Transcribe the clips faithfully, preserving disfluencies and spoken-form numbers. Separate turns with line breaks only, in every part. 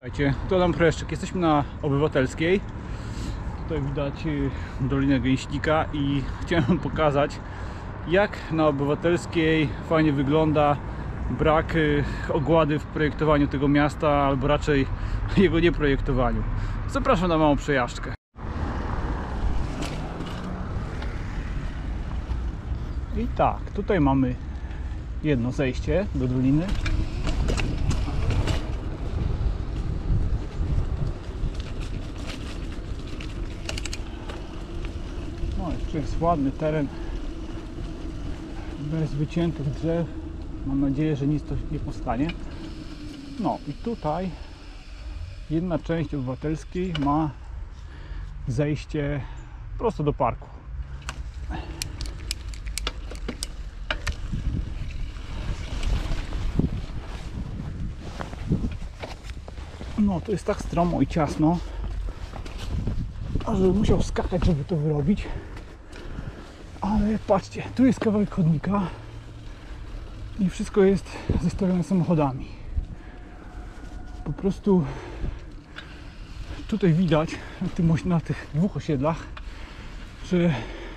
Słuchajcie, to Adam Preszczyk. Jesteśmy na Obywatelskiej. Tutaj widać Dolinę Gęśnika i chciałem wam pokazać, jak na Obywatelskiej fajnie wygląda brak ogłady w projektowaniu tego miasta, albo raczej jego nieprojektowaniu. Zapraszam na małą przejażdżkę. I tak, tutaj mamy jedno zejście do doliny. No, jeszcze jest ładny teren, bez wyciętych drzew. Mam nadzieję, że nic tu nie powstanie. No i tutaj jedna część Obywatelskiej ma zejście prosto do parku. No to jest tak stromo i ciasno, a żeby musiał skakać, żeby to wyrobić. Ale patrzcie, tu jest kawałek chodnika i wszystko jest zestawione samochodami. Po prostu tutaj widać na, tym, na tych dwóch osiedlach, że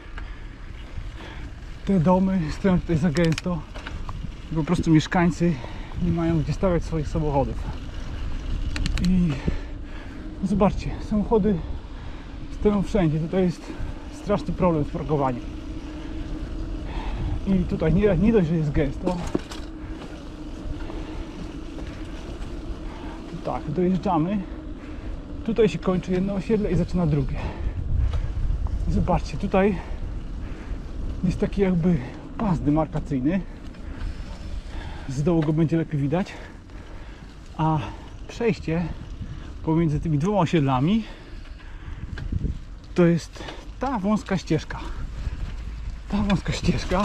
te domy stoją tutaj za gęsto. Po prostu mieszkańcy nie mają gdzie stawiać swoich samochodów. I zobaczcie, samochody stoją wszędzie. Tutaj jest straszny problem z parkowaniem. I tutaj nie, nie dość, że jest gęsto. Tak, dojeżdżamy. Tutaj się kończy jedno osiedle i zaczyna drugie. I zobaczcie, tutaj jest taki jakby pas demarkacyjny. Z dołu go będzie lepiej widać. A przejście pomiędzy tymi dwoma osiedlami to jest ta wąska ścieżka. Ta wąska ścieżka.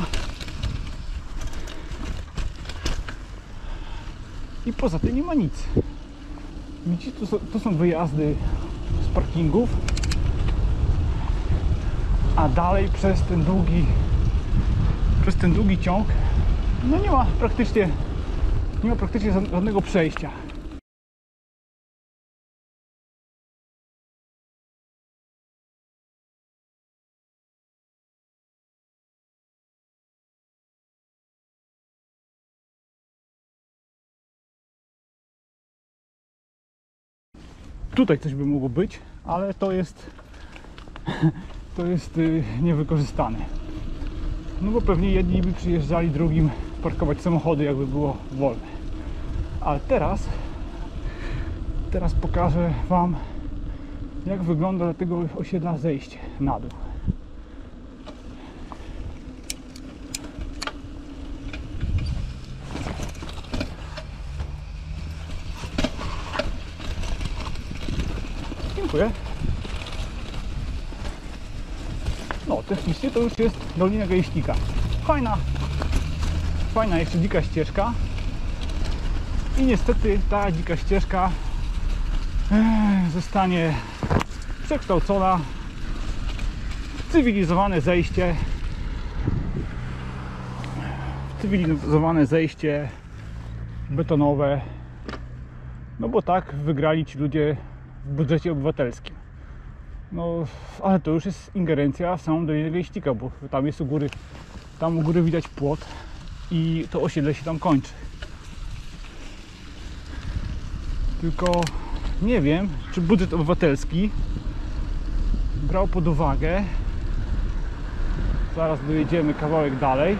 I poza tym nie ma nic. Widzicie, to są, to są wyjazdy z parkingów. A dalej przez ten długi przez ten długi ciąg no nie ma praktycznie nie ma praktycznie żadnego przejścia. Tutaj coś by mogło być, ale to jest to jest niewykorzystane. No bo pewnie jedni by przyjeżdżali, drugim parkować samochody, jakby było wolne. Ale teraz teraz pokażę wam, jak wygląda do tego osiedla zejście na dół. Dziękuję. No, technicznie to już jest Dolina Gęśnika. Fajna, fajna jeszcze dzika ścieżka. I niestety ta dzika ścieżka e, zostanie przekształcona w cywilizowane zejście. W cywilizowane zejście betonowe. No bo tak wygrali ci ludzie w budżecie obywatelskim. No, ale to już jest ingerencja w samą Dolinę Gęśnika, bo tam jest u góry, tam u góry widać płot i to osiedle się tam kończy. Tylko nie wiem, czy budżet obywatelski brał pod uwagę, zaraz dojedziemy kawałek dalej,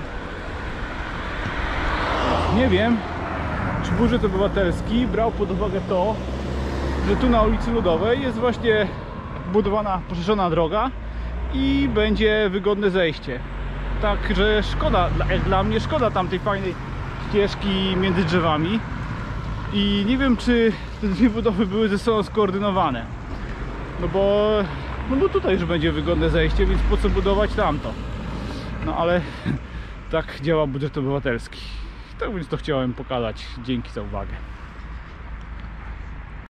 nie wiem, czy budżet obywatelski brał pod uwagę to, że tu na ulicy Ludowej jest właśnie budowana, poszerzona droga i będzie wygodne zejście. Także szkoda, jak dla mnie szkoda tamtej fajnej ścieżki między drzewami i nie wiem, czy te dwie budowy były ze sobą skoordynowane. No bo, no bo tutaj już będzie wygodne zejście, więc po co budować tamto? No ale tak działa budżet obywatelski. Tak więc to chciałem pokazać. Dzięki za uwagę.